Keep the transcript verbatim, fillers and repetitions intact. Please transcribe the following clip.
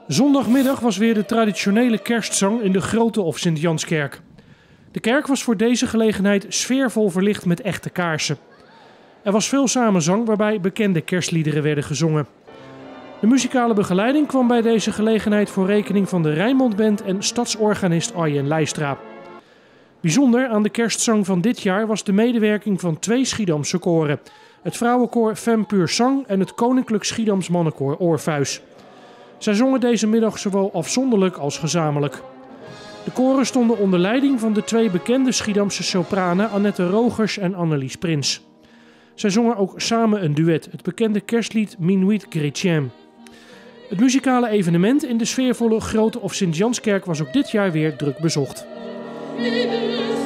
Zondagmiddag was weer de traditionele kerstzang in de Grote of Sint-Janskerk. De kerk was voor deze gelegenheid sfeervol verlicht met echte kaarsen. Er was veel samenzang waarbij bekende kerstliederen werden gezongen. De muzikale begeleiding kwam bij deze gelegenheid voor rekening van de Rijnmond Band en stadsorganist Arjen Leistra. Bijzonder aan de kerstzang van dit jaar was de medewerking van twee Schiedamse koren. Het vrouwenkoor Femme Pur Sang en het Koninklijk Schiedams mannenkoor Orpheus. Zij zongen deze middag zowel afzonderlijk als gezamenlijk. De koren stonden onder leiding van de twee bekende Schiedamse sopranen Annette Rogers en Annelies Prins. Zij zongen ook samen een duet, het bekende kerstlied Minuit Chrétien. Het muzikale evenement in de sfeervolle Grote of Sint-Janskerk was ook dit jaar weer druk bezocht.